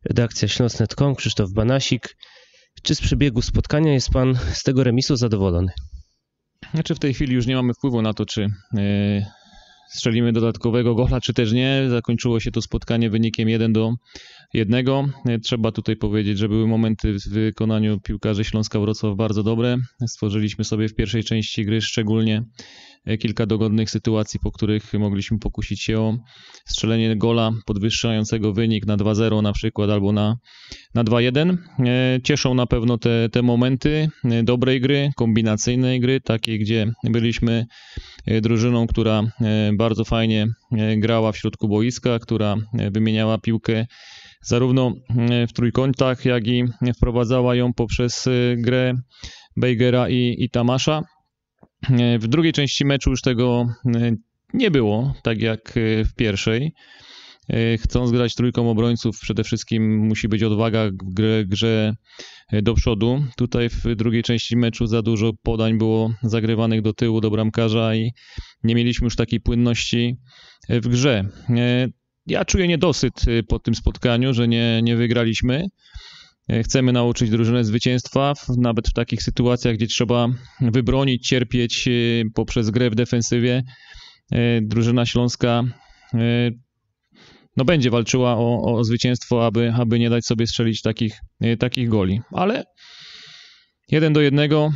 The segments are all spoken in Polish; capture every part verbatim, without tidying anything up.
Redakcja śląsk kropka net kropka com, Krzysztof Banasik. Czy z przebiegu spotkania jest pan z tego remisu zadowolony? Znaczy w tej chwili już nie mamy wpływu na to, czy yy, strzelimy dodatkowego gola, czy też nie. Zakończyło się to spotkanie wynikiem jeden do jednego. Trzeba tutaj powiedzieć, że były momenty w wykonaniu piłkarzy Śląska Wrocław bardzo dobre. Stworzyliśmy sobie w pierwszej części gry szczególnie kilka dogodnych sytuacji, po których mogliśmy pokusić się o strzelenie gola podwyższającego wynik na dwa zero na przykład albo na, na dwa jeden. Cieszą na pewno te, te momenty dobrej gry, kombinacyjnej gry, takiej gdzie byliśmy drużyną, która bardzo fajnie grała w środku boiska, która wymieniała piłkę zarówno w trójkątach, jak i wprowadzała ją poprzez grę Bejgera i, i Tamasza. W drugiej części meczu już tego nie było, tak jak w pierwszej. Chcąc grać trójką obrońców, przede wszystkim musi być odwaga w grze, grze do przodu. Tutaj w drugiej części meczu za dużo podań było zagrywanych do tyłu, do bramkarza i nie mieliśmy już takiej płynności w grze. Ja czuję niedosyt po tym spotkaniu, że nie, nie wygraliśmy. Chcemy nauczyć drużynę zwycięstwa, nawet w takich sytuacjach, gdzie trzeba wybronić, cierpieć poprzez grę w defensywie. Drużyna śląska no, będzie walczyła o, o zwycięstwo, aby, aby nie dać sobie strzelić takich, takich goli. Ale jeden do jednego.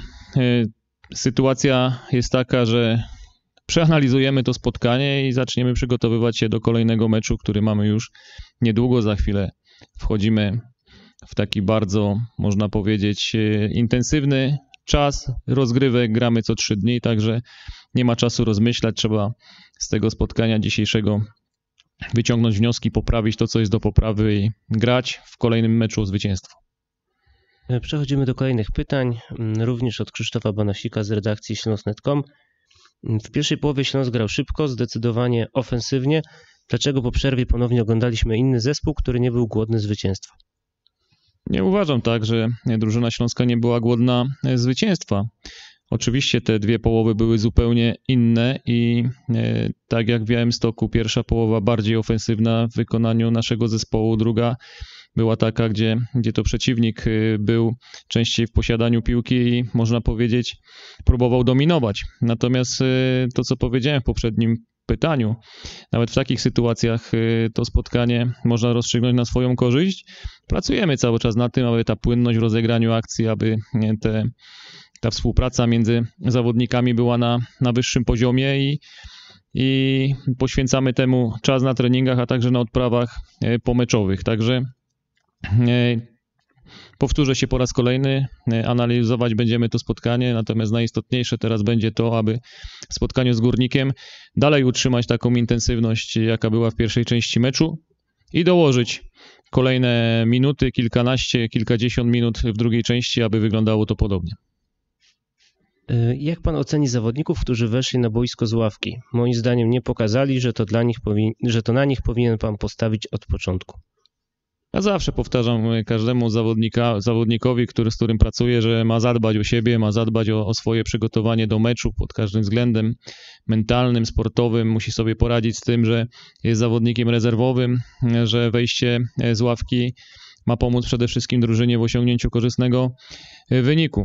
Sytuacja jest taka, że przeanalizujemy to spotkanie i zaczniemy przygotowywać się do kolejnego meczu, który mamy już niedługo. Za chwilę wchodzimy w taki bardzo, można powiedzieć, intensywny czas rozgrywek. Gramy co trzy dni, także nie ma czasu rozmyślać. Trzeba z tego spotkania dzisiejszego wyciągnąć wnioski, poprawić to, co jest do poprawy i grać w kolejnym meczu o zwycięstwo. Przechodzimy do kolejnych pytań, również od Krzysztofa Banasika z redakcji śląsk kropka net kropka com. W pierwszej połowie Śląsk grał szybko, zdecydowanie ofensywnie. Dlaczego po przerwie ponownie oglądaliśmy inny zespół, który nie był głodny zwycięstwa? Nie uważam tak, że drużyna śląska nie była głodna zwycięstwa. Oczywiście te dwie połowy były zupełnie inne i e, tak jak w Białymstoku, pierwsza połowa bardziej ofensywna w wykonaniu naszego zespołu, druga była taka, gdzie, gdzie to przeciwnik był częściej w posiadaniu piłki i można powiedzieć próbował dominować. Natomiast e, to, co powiedziałem w poprzednim pytaniu, nawet w takich sytuacjach to spotkanie można rozstrzygnąć na swoją korzyść. Pracujemy cały czas na tym, aby ta płynność w rozegraniu akcji, aby te, ta współpraca między zawodnikami była na, na wyższym poziomie i, i poświęcamy temu czas na treningach, a także na odprawach pomeczowych. Także powtórzę się po raz kolejny, analizować będziemy to spotkanie, natomiast najistotniejsze teraz będzie to, aby w spotkaniu z Górnikiem dalej utrzymać taką intensywność, jaka była w pierwszej części meczu i dołożyć kolejne minuty, kilkanaście, kilkadziesiąt minut w drugiej części, aby wyglądało to podobnie. Jak pan oceni zawodników, którzy weszli na boisko z ławki? Moim zdaniem nie pokazali, że to, dla nich powi- że to na nich powinien pan postawić od początku. Ja zawsze powtarzam każdemu zawodnika, zawodnikowi, który, z którym pracuję, że ma zadbać o siebie, ma zadbać o, o swoje przygotowanie do meczu pod każdym względem mentalnym, sportowym. Musi sobie poradzić z tym, że jest zawodnikiem rezerwowym, że wejście z ławki ma pomóc przede wszystkim drużynie w osiągnięciu korzystnego wyniku.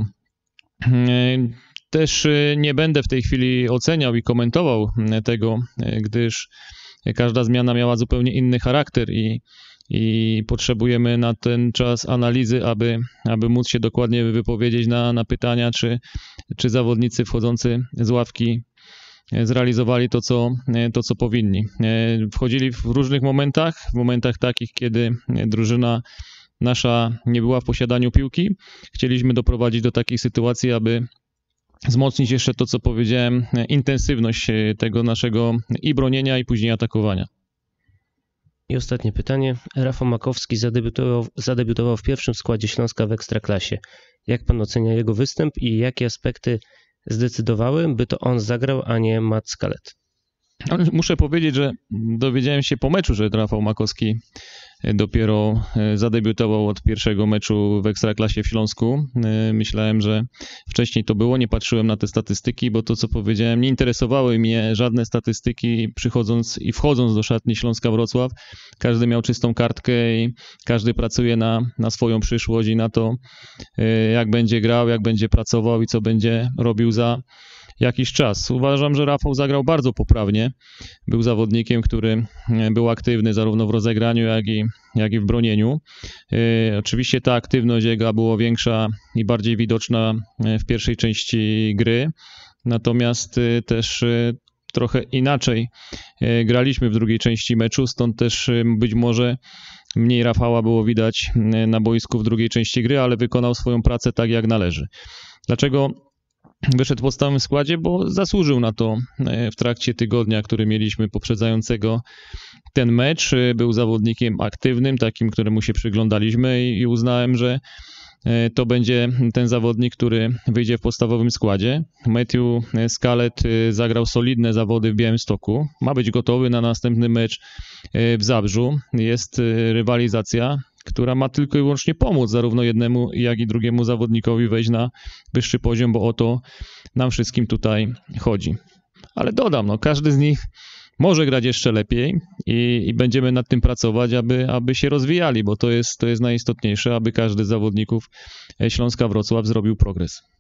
Też nie będę w tej chwili oceniał i komentował tego, gdyż każda zmiana miała zupełnie inny charakter i I potrzebujemy na ten czas analizy, aby, aby móc się dokładnie wypowiedzieć na, na pytania, czy, czy zawodnicy wchodzący z ławki zrealizowali to co, to, co powinni. Wchodzili w różnych momentach, w momentach takich, kiedy drużyna nasza nie była w posiadaniu piłki. Chcieliśmy doprowadzić do takiej sytuacji, aby wzmocnić jeszcze to, co powiedziałem, intensywność tego naszego i bronienia, i później atakowania. I ostatnie pytanie. Rafał Makowski zadebiutował, zadebiutował w pierwszym składzie Śląska w Ekstraklasie. Jak pan ocenia jego występ i jakie aspekty zdecydowały, by to on zagrał, a nie Matt Scalet? Ale muszę powiedzieć, że dowiedziałem się po meczu, że Rafał Makowski dopiero zadebiutował od pierwszego meczu w Ekstraklasie w Śląsku. Myślałem, że wcześniej to było, nie patrzyłem na te statystyki, bo to, co powiedziałem, nie interesowały mnie żadne statystyki przychodząc i wchodząc do szatni Śląska Wrocław. Każdy miał czystą kartkę i każdy pracuje na, na swoją przyszłość i na to, jak będzie grał, jak będzie pracował i co będzie robił za jakiś czas. Uważam, że Rafał zagrał bardzo poprawnie. Był zawodnikiem, który był aktywny zarówno w rozegraniu, jak i, jak i w bronieniu. Yy, oczywiście ta aktywność jego była większa i bardziej widoczna w pierwszej części gry, natomiast yy, też yy, trochę inaczej yy, graliśmy w drugiej części meczu, stąd też yy, być może mniej Rafała było widać yy, na boisku w drugiej części gry, ale wykonał swoją pracę tak, jak należy. Dlaczego wyszedł w podstawowym składzie? Bo zasłużył na to w trakcie tygodnia, który mieliśmy poprzedzającego ten mecz. Był zawodnikiem aktywnym, takim, któremu się przyglądaliśmy i uznałem, że to będzie ten zawodnik, który wyjdzie w podstawowym składzie. Matthew Scarlett zagrał solidne zawody w Białymstoku. Ma być gotowy na następny mecz w Zabrzu. Jest rywalizacja, która ma tylko i wyłącznie pomóc zarówno jednemu, jak i drugiemu zawodnikowi wejść na wyższy poziom, bo o to nam wszystkim tutaj chodzi. Ale dodam, no, każdy z nich może grać jeszcze lepiej i, i będziemy nad tym pracować, aby, aby się rozwijali, bo to jest, to jest najistotniejsze, aby każdy z zawodników Śląska Wrocław zrobił progres.